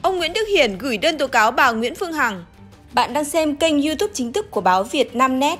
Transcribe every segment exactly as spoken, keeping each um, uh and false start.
Ông Nguyễn Đức Hiển gửi đơn tố cáo bà Nguyễn Phương Hằng. Bạn đang xem kênh YouTube chính thức của báo Vietnamnet.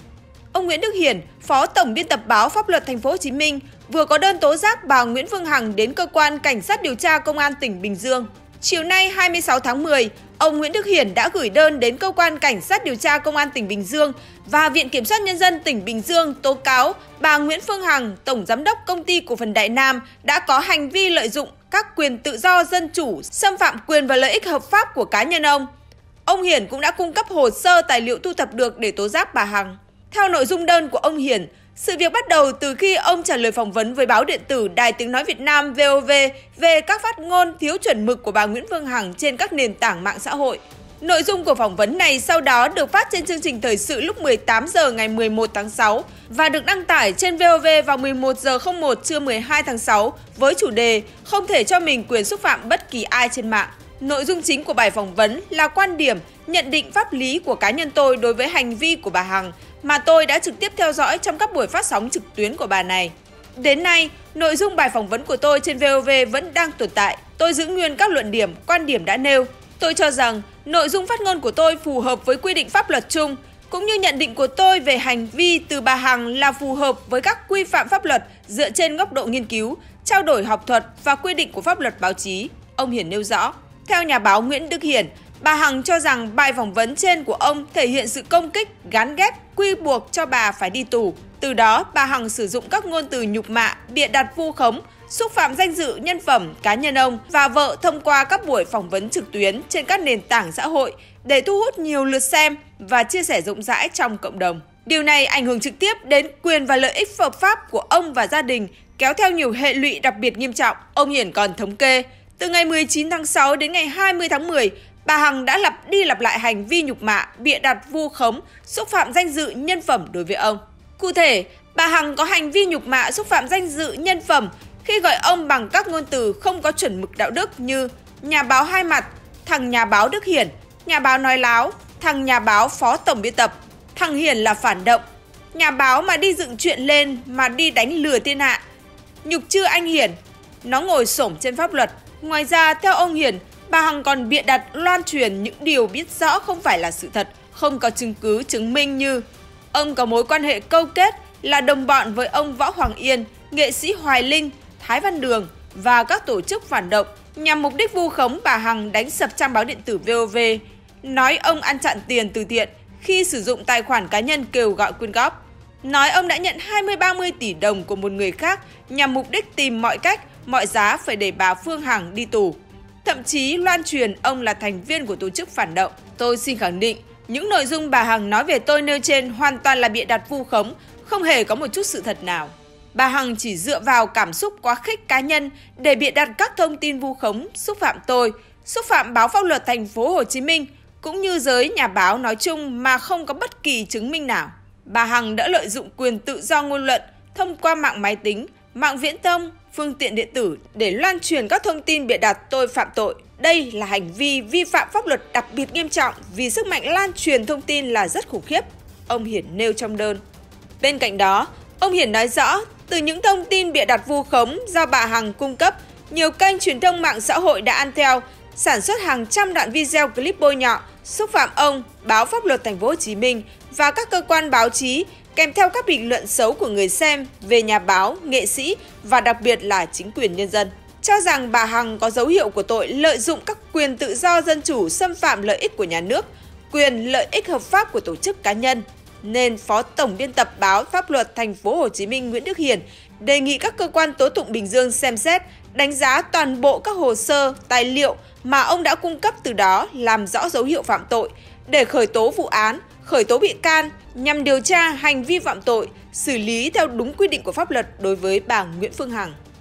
Ông Nguyễn Đức Hiển, Phó Tổng biên tập báo Pháp luật Thành phố Hồ Chí Minh, vừa có đơn tố giác bà Nguyễn Phương Hằng đến cơ quan cảnh sát điều tra Công an tỉnh Bình Dương. Chiều nay hai mươi sáu tháng mười, ông Nguyễn Đức Hiển đã gửi đơn đến cơ quan cảnh sát điều tra Công an tỉnh Bình Dương và Viện Kiểm sát Nhân dân tỉnh Bình Dương tố cáo bà Nguyễn Phương Hằng, Tổng Giám đốc Công ty Cổ phần Đại Nam đã có hành vi lợi dụng các quyền tự do dân chủ, xâm phạm quyền và lợi ích hợp pháp của cá nhân ông. Ông Hiển cũng đã cung cấp hồ sơ tài liệu thu thập được để tố giác bà Hằng. Theo nội dung đơn của ông Hiển, sự việc bắt đầu từ khi ông trả lời phỏng vấn với báo điện tử Đài Tiếng Nói Việt Nam vê o vê về các phát ngôn thiếu chuẩn mực của bà Nguyễn Phương Hằng trên các nền tảng mạng xã hội. Nội dung của phỏng vấn này sau đó được phát trên chương trình thời sự lúc mười tám giờ ngày mười một tháng sáu và được đăng tải trên vê o vê vào mười một giờ không một trưa mười hai tháng sáu với chủ đề không thể cho mình quyền xúc phạm bất kỳ ai trên mạng. Nội dung chính của bài phỏng vấn là quan điểm, nhận định pháp lý của cá nhân tôi đối với hành vi của bà Hằng mà tôi đã trực tiếp theo dõi trong các buổi phát sóng trực tuyến của bà này. Đến nay, nội dung bài phỏng vấn của tôi trên vê o vê vẫn đang tồn tại. Tôi giữ nguyên các luận điểm, quan điểm đã nêu. Tôi cho rằng nội dung phát ngôn của tôi phù hợp với quy định pháp luật chung, cũng như nhận định của tôi về hành vi từ bà Hằng là phù hợp với các quy phạm pháp luật dựa trên góc độ nghiên cứu, trao đổi học thuật và quy định của pháp luật báo chí. Ông Hiển nêu rõ. Theo nhà báo Nguyễn Đức Hiển, bà Hằng cho rằng bài phỏng vấn trên của ông thể hiện sự công kích, gán ghép, quy buộc cho bà phải đi tù. Từ đó, bà Hằng sử dụng các ngôn từ nhục mạ, bịa đặt vu khống, xúc phạm danh dự nhân phẩm cá nhân ông và vợ thông qua các buổi phỏng vấn trực tuyến trên các nền tảng xã hội để thu hút nhiều lượt xem và chia sẻ rộng rãi trong cộng đồng. Điều này ảnh hưởng trực tiếp đến quyền và lợi ích hợp pháp của ông và gia đình, kéo theo nhiều hệ lụy đặc biệt nghiêm trọng. Ông Hiển còn thống kê, từ ngày mười chín tháng sáu đến ngày hai mươi tháng mười, bà Hằng đã lặp đi lặp lại hành vi nhục mạ, bịa đặt vu khống, xúc phạm danh dự nhân phẩm đối với ông. Cụ thể, bà Hằng có hành vi nhục mạ, xúc phạm danh dự nhân phẩm khi gọi ông bằng các ngôn từ không có chuẩn mực đạo đức như nhà báo hai mặt, thằng nhà báo Đức Hiển, nhà báo nói láo, thằng nhà báo Phó Tổng biên tập, thằng Hiển là phản động, nhà báo mà đi dựng chuyện lên mà đi đánh lừa thiên hạ, nhục chư anh Hiển, nó ngồi xổm trên pháp luật. Ngoài ra, theo ông Hiển, bà Hằng còn bịa đặt loan truyền những điều biết rõ không phải là sự thật, không có chứng cứ chứng minh như ông có mối quan hệ câu kết là đồng bọn với ông Võ Hoàng Yên, nghệ sĩ Hoài Linh, Thái Văn Đường và các tổ chức phản động nhằm mục đích vu khống bà Hằng đánh sập trang báo điện tử vê o vê, nói ông ăn chặn tiền từ thiện khi sử dụng tài khoản cá nhân kêu gọi quyên góp, nói ông đã nhận hai mươi ba mươi tỷ đồng của một người khác nhằm mục đích tìm mọi cách, mọi giá phải để bà Phương Hằng đi tù. Thậm chí loan truyền ông là thành viên của tổ chức phản động. Tôi xin khẳng định, những nội dung bà Hằng nói về tôi nêu trên hoàn toàn là bịa đặt vu khống, không hề có một chút sự thật nào. Bà Hằng chỉ dựa vào cảm xúc quá khích cá nhân để bịa đặt các thông tin vu khống, xúc phạm tôi, xúc phạm báo Pháp luật Thành phố Hồ Chí Minh cũng như giới nhà báo nói chung mà không có bất kỳ chứng minh nào. Bà Hằng đã lợi dụng quyền tự do ngôn luận thông qua mạng máy tính, mạng viễn thông, phương tiện điện tử để loan truyền các thông tin bịa đặt tôi phạm tội. Đây là hành vi vi phạm pháp luật đặc biệt nghiêm trọng vì sức mạnh lan truyền thông tin là rất khủng khiếp, ông Hiển nêu trong đơn. Bên cạnh đó, ông Hiển nói rõ, từ những thông tin bịa đặt vu khống do bà Hằng cung cấp, nhiều kênh truyền thông mạng xã hội đã ăn theo, sản xuất hàng trăm đoạn video clip bôi nhọ, xúc phạm ông, báo Pháp luật Thành phố Hồ Chí Minh và các cơ quan báo chí, kèm theo các bình luận xấu của người xem về nhà báo, nghệ sĩ và đặc biệt là chính quyền nhân dân. Cho rằng bà Hằng có dấu hiệu của tội lợi dụng các quyền tự do dân chủ xâm phạm lợi ích của nhà nước, quyền lợi ích hợp pháp của tổ chức cá nhân, nên Phó Tổng biên tập báo Pháp luật Thành phố Hồ Chí Minh Nguyễn Đức Hiển đề nghị các cơ quan tố tụng Bình Dương xem xét, đánh giá toàn bộ các hồ sơ, tài liệu mà ông đã cung cấp, từ đó làm rõ dấu hiệu phạm tội để khởi tố vụ án, khởi tố bị can nhằm điều tra hành vi phạm tội, xử lý theo đúng quy định của pháp luật đối với bà Nguyễn Phương Hằng.